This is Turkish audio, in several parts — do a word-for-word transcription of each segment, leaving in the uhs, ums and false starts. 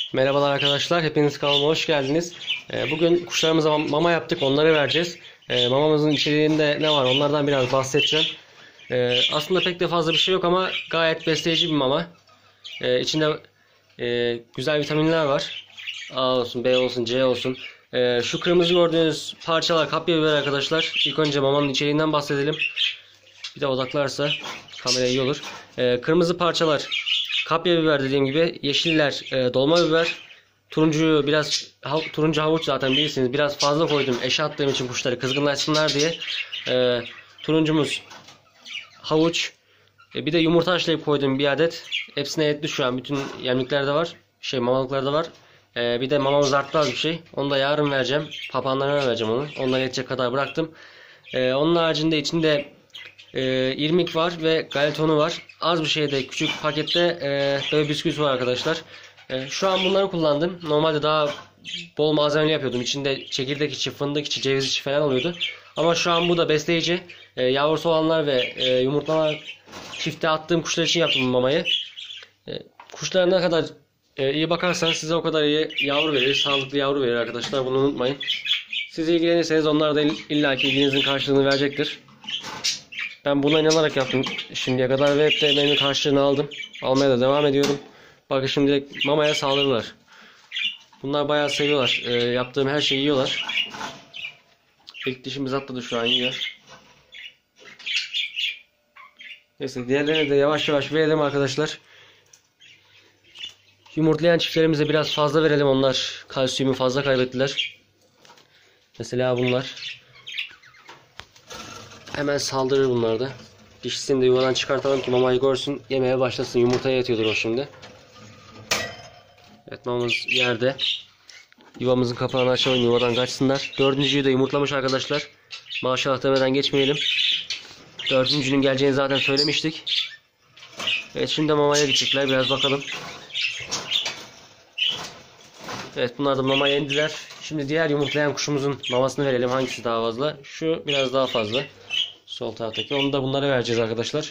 Merhabalar arkadaşlar, hepiniz kanalıma hoş geldiniz. Ee, Bugün kuşlarımıza mama yaptık, onları vereceğiz. Ee, Mamamızın içeriğinde ne var onlardan biraz bahsedeceğim. Ee, Aslında pek de fazla bir şey yok ama gayet besleyici bir mama. Ee, İçinde e, güzel vitaminler var. A olsun, B olsun, C olsun. Ee, Şu kırmızı gördüğünüz parçalar kapya biber arkadaşlar. İlk önce mamanın içeriğinden bahsedelim. Bir de odaklarsa kamera iyi olur. Ee, Kırmızı parçalar kapya biber dediğim gibi, yeşiller e, dolma biber, turuncuyu biraz ha, turuncu havuç zaten bilirsiniz. Biraz fazla koydum eşe attığım için kuşları kızgınlaşsınlar diye. E, turuncumuz havuç, e, bir de yumurta haşlayıp koydum bir adet. Hepsine yetli şu an, bütün yemliklerde var. Şey mamalıklarda var. E, bir de mamamız arttı az bir şey. Onu da yarın vereceğim. Papağanlarına vereceğim onu. Onlara yetecek kadar bıraktım. E, onun haricinde içinde e, irmik var ve galetonu var. Az bir şeyde küçük pakette e, böyle bisküvit var arkadaşlar. E, şu an bunları kullandım. Normalde daha bol malzemeli yapıyordum. İçinde çekirdek içi, fındık içi, ceviz içi falan oluyordu. Ama şu an bu da besleyici. E, yavrusu olanlar ve e, yumurtlalar çifte attığım kuşlar için yaptım bu mamayı. E, kuşlara ne kadar e, iyi bakarsanız size o kadar iyi yavru verir. Sağlıklı yavru verir arkadaşlar. Bunu unutmayın. Siz ilgilenirseniz onlar da illaki ilginizin karşılığını verecektir. Ben buna inanarak yaptım şimdiye kadar ve hep de emeğimin karşılığını aldım. Almaya da devam ediyorum. Bakın şimdi direkt mamaya saldırırlar. Bunlar bayağı seviyorlar. E, yaptığım her şeyi yiyorlar. İlk dişimiz atladı, şu an yiyor. Neyse, diğerlerine de yavaş yavaş verelim arkadaşlar. Yumurtlayan çiftlerimize biraz fazla verelim. Onlar kalsiyumu fazla kaybettiler. Mesela bunlar. Hemen saldırır bunlar da. Dişisini de yuvadan çıkartalım ki mamayı görsün, yemeye başlasın. Yumurtaya yatıyordur o şimdi. Evet, mamamız yerde. Yuvamızın kapağını açalım, yuvadan kaçsınlar. Dördüncüyü de yumurtlamış arkadaşlar. Maşallah demeden geçmeyelim. Dördüncünün geleceğini zaten söylemiştik. Evet, şimdi mamaya gidecekler, biraz bakalım. Evet, bunlar da mamaya indiler. Şimdi diğer yumurtlayan kuşumuzun mamasını verelim. Hangisi daha fazla? Şu biraz daha fazla. Sol taraftaki. Onu da bunlara vereceğiz arkadaşlar.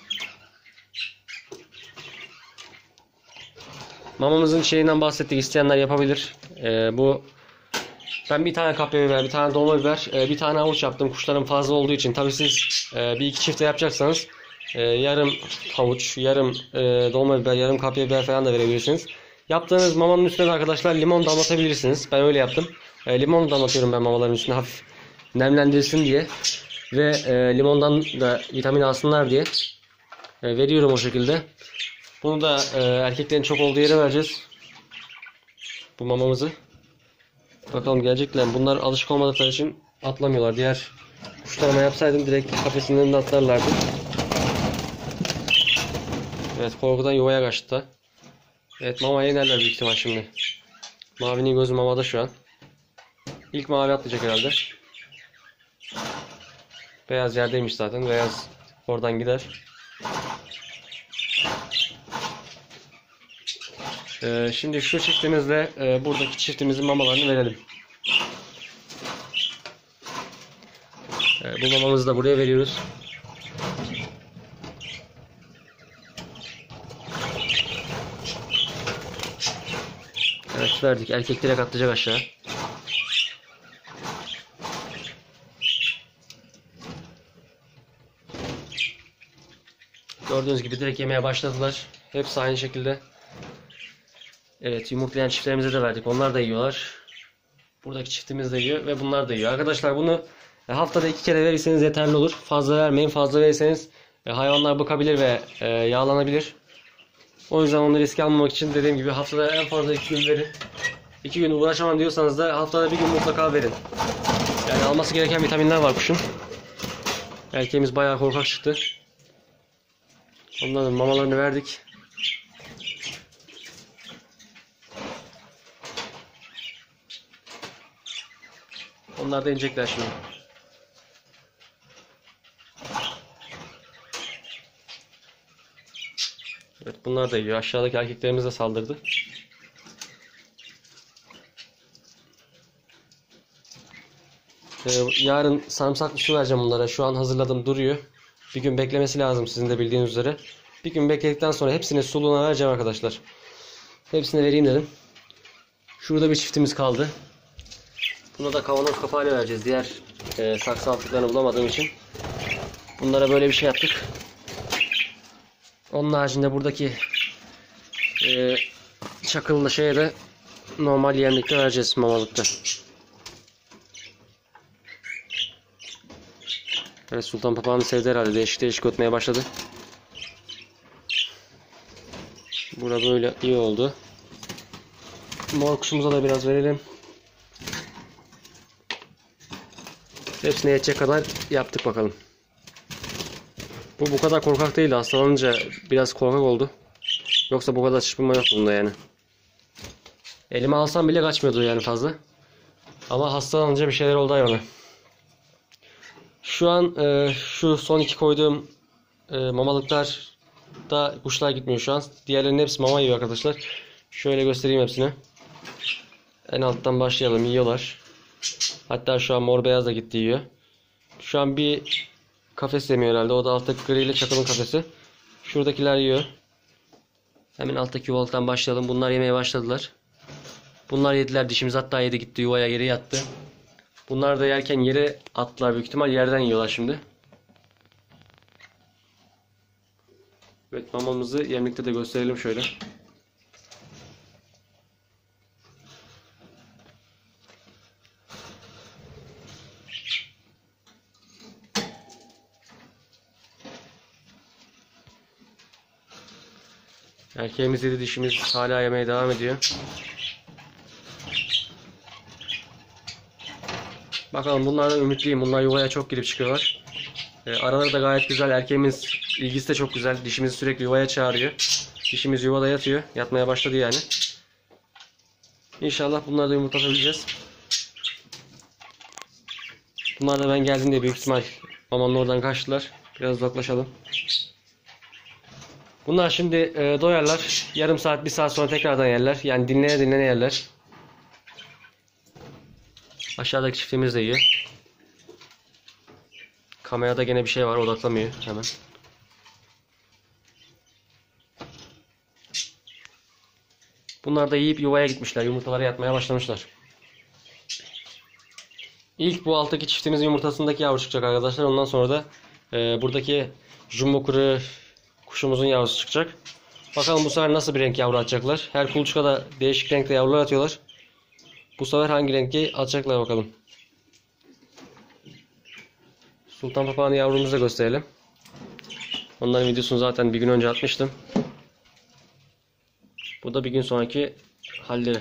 Mamamızın şeyinden bahsettik. İsteyenler yapabilir. Ee, bu ben bir tane kapya biber, bir tane dolma biber, e, bir tane havuç yaptım. Kuşların fazla olduğu için. Tabii siz e, bir iki çifte yapacaksanız e, yarım havuç, yarım e, dolma biber, yarım kapya biber falan da verebilirsiniz. Yaptığınız mamanın üstüne de arkadaşlar limon damlatabilirsiniz. Ben öyle yaptım. E, limon damlatıyorum ben mamaların üstüne, hafif nemlendirsin diye. Ve e, limondan da vitamin alsınlar diye e, veriyorum o şekilde. Bunu da e, erkeklerin çok olduğu yere vereceğiz. Bu mamamızı. Bakalım gelecekler. Bunlar alışık olmadıkları için atlamıyorlar. Diğer kuşlarıma yapsaydım direkt kafesinin önünde atlarlardı. Evet, korkudan yuvaya kaçtı. Evet, mamaya inerler büyük ihtimal şimdi. Mavinin gözü mamada şu an. İlk mavi atlayacak herhalde. Beyaz yerdeymiş zaten. Beyaz oradan gider. Ee, şimdi şu çiftimizle e, buradaki çiftimizin mamalarını verelim. Ee, bu mamamızı da buraya veriyoruz. Evet, verdik. Erkek direkt atlayacak aşağı. Gördüğünüz gibi direkt yemeye başladılar. Hepsi aynı şekilde. Evet, yumurtlayan çiftlerimize de verdik. Onlar da yiyorlar. Buradaki çiftimiz de yiyor ve bunlar da yiyor. Arkadaşlar bunu haftada iki kere verirseniz yeterli olur. Fazla vermeyin. Fazla verirseniz hayvanlar bıkabilir ve yağlanabilir. O yüzden onu riske almamak için dediğim gibi haftada en fazla iki gün verin. iki gün uğraşamam diyorsanız da haftada bir gün mutlaka verin. Yani alması gereken vitaminler var kuşun. Erkeğimiz bayağı korkak çıktı. Onların mamalarını verdik. Onlar da inecekler şimdi. Evet, bunlar da yiyor. Aşağıdaki erkeklerimiz de saldırdı. Ee, yarın sarımsaklı su vereceğim bunlara. Şu an hazırladım, duruyor. Bir gün beklemesi lazım sizin de bildiğiniz üzere. Bir gün bekledikten sonra hepsini suluğuna vereceğim arkadaşlar. Hepsini vereyim dedim. Şurada bir çiftimiz kaldı. Buna da kavanoz kapağıyla vereceğiz. Diğer e, saksı altlıklarını bulamadığım için. Bunlara böyle bir şey yaptık. Onun haricinde buradaki e, çakıllı şeye de normal yemlikte vereceğiz, mamalıkta. Evet, sultan papağanı sevdi herhalde. Değişik değişik ötmeye başladı. Burada böyle iyi oldu. Mor kuşumuza da biraz verelim. Hepsine yetecek kadar yaptık bakalım. Bu bu kadar korkak değildi. Hastalanınca biraz korkak oldu. Yoksa bu kadar çırpınma yok bunda yani. Elime alsam bile kaçmıyordu yani fazla. Ama hastalanınca bir şeyler oldu hayvana. Şu an e, şu son iki koyduğum e, mamalıklar da kuşlar gitmiyor şu an. Diğerlerinin hepsi mama yiyor arkadaşlar. Şöyle göstereyim hepsini. En alttan başlayalım. Yiyorlar. Hatta şu an mor beyaz da gitti yiyor. Şu an bir kafes yemiyor herhalde. O da alttaki gri ile çakılın kafesi. Şuradakiler yiyor. Hemen alttaki yuvalıktan başlayalım. Bunlar yemeye başladılar. Bunlar yediler. Dişimiz hatta yedi, gitti yuvaya, geri yattı. Bunlar da yerken yere attılar. Büyük ihtimal yerden yiyorlar şimdi. Evet, mamamızı yemlikte de gösterelim şöyle. Erkeğimiz yedi, dişimiz hala yemeye devam ediyor. Bakalım, bunlardan ümitliyim. Bunlar yuvaya çok girip çıkıyorlar. E, araları da gayet güzel. Erkeğimiz ilgisi de çok güzel. Dişimizi sürekli yuvaya çağırıyor. Dişimiz yuvada yatıyor. Yatmaya başladı yani. İnşallah bunları da yumurtlatabileceğiz. Bunlar da ben geldiğimde büyük ihtimal mamanın oradan kaçtılar. Biraz uzaklaşalım. Bunlar şimdi e, doyarlar. Yarım saat, bir saat sonra tekrardan yerler. Yani dinlene dinlene yerler. Aşağıdaki çiftimiz de yiyor. Kamerada gene bir şey var, odaklamıyor hemen. Bunlar da yiyip yuvaya gitmişler. Yumurtalara yatmaya başlamışlar. İlk bu alttaki çiftimizin yumurtasındaki yavru çıkacak arkadaşlar. Ondan sonra da e, buradaki jumbo kuru kuşumuzun yavrusu çıkacak. Bakalım bu sefer nasıl bir renk yavru atacaklar. Her kuluçkada değişik renkte yavrular atıyorlar. Bu sefer hangi rengi atacaklar bakalım. Sultan papağanı yavrumuzu da gösterelim. Onların videosunu zaten bir gün önce atmıştım. Bu da bir gün sonraki halleri.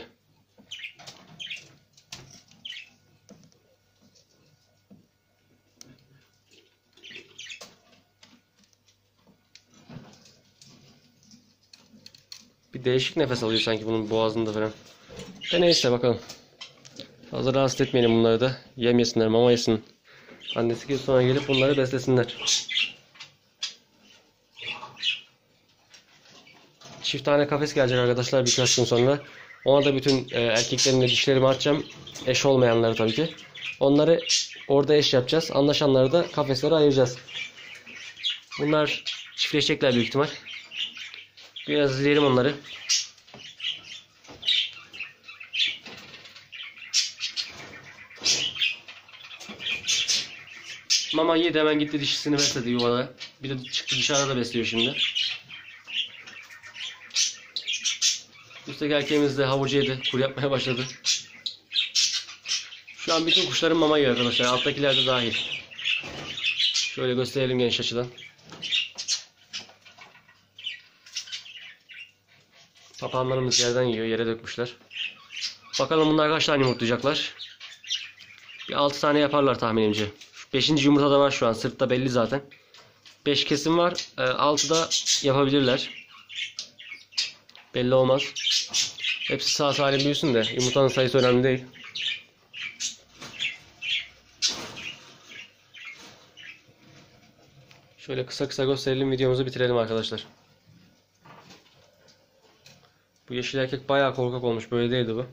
Bir değişik nefes alıyor sanki bunun boğazında falan. De neyse bakalım. Fazla rahatsız etmeyelim bunları da. Yem yesinler, mama yesin. Annesi gibi sonra gelip bunları beslesinler. Çift tane kafes gelecek arkadaşlar birkaç gün sonra. Ona da bütün e, erkeklerin de dişlerimi açacağım. Eş olmayanları tabii ki. Onları orada eş yapacağız. Anlaşanları da kafeslere ayıracağız. Bunlar çiftleşecekler büyük ihtimal. Biraz izleyelim onları. Mama yedi, hemen gitti dişisini besledi yuvada. Bir de çıktı dışarıda da besliyor şimdi. Üstteki erkeğimiz de havucu yedi. Kur yapmaya başladı. Şu an bütün kuşların mama yiyor arkadaşlar. Alttakiler de dahil. Şöyle gösterelim geniş açıdan. Papağanlarımız yerden yiyor. Yere dökmüşler. Bakalım bunlar kaç tane yumurtlayacaklar. Bir altı tane yaparlar tahminimce. beşinci yumurta da var şu an. Sırtta belli zaten. beş kesim var. altı da yapabilirler. Belli olmaz. Hepsi sağ salim büyüsün de yumurtanın sayısı önemli değil. Şöyle kısa kısa gösterelim, videomuzu bitirelim arkadaşlar. Bu yeşil erkek bayağı korkak olmuş. Böyle değildi bu.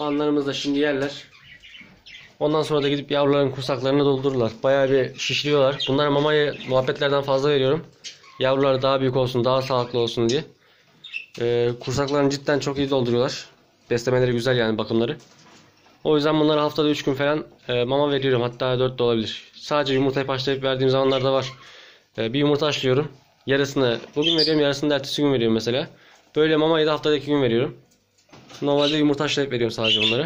Fanlarımız da şimdi yerler. Ondan sonra da gidip yavruların kursaklarını doldururlar. Bayağı bir şişiriyorlar. Bunlara mamayı muhabbetlerden fazla veriyorum. Yavrular daha büyük olsun, daha sağlıklı olsun diye. Ee, kursaklarını cidden çok iyi dolduruyorlar. Beslemeleri güzel yani, bakımları. O yüzden bunlara haftada üç gün falan e, mama veriyorum. Hatta dört de olabilir. Sadece yumurtayı haşlayıp verdiğim zamanlar da var. E, bir yumurta haşlıyorum. Yarısını bugün veriyorum, yarısını da ertesi gün veriyorum mesela. Böyle mamayı da haftada iki gün veriyorum. Normalde yumurta haşlayıp veriyorum sadece bunları.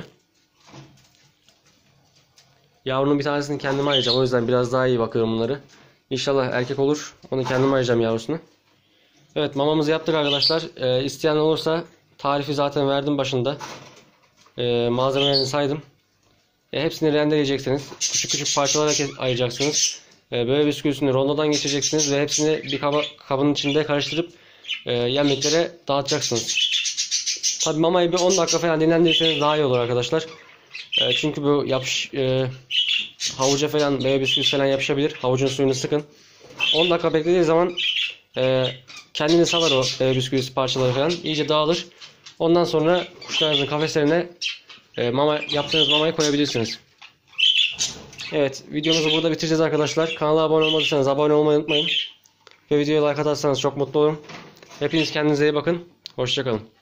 Yavrunun bir tanesini kendime ayıracağım. O yüzden biraz daha iyi bakıyorum bunları. İnşallah erkek olur. Onu kendime ayıracağım yavrusunu. Evet, mamamızı yaptık arkadaşlar. E, isteyen olursa tarifi zaten verdim başında. E, malzemelerini saydım. E, hepsini rendeleyeceksiniz. Küçük küçük parçalara ayıracaksınız. E, böyle bisküvisini rondodan geçireceksiniz ve hepsini bir kaba, kabın içinde karıştırıp e, yemliklere dağıtacaksınız. Tabii mamayı bir on dakika falan dinlendirirseniz daha iyi olur arkadaşlar. E, çünkü bu yapış e, havuca falan, bebe bisküvisi falan yapışabilir. Havucun suyunu sıkın. on dakika beklediği zaman e, kendini salar o bebe bisküvisi parçaları falan. İyice dağılır. Ondan sonra kuşlarınızın kafeslerine e, mama, yaptığınız mamayı koyabilirsiniz. Evet, videomuzu burada bitireceğiz arkadaşlar. Kanala abone olmadıysanız abone olmayı unutmayın. Ve videoya like atarsanız çok mutlu olurum. Hepiniz kendinize iyi bakın. Hoşça kalın.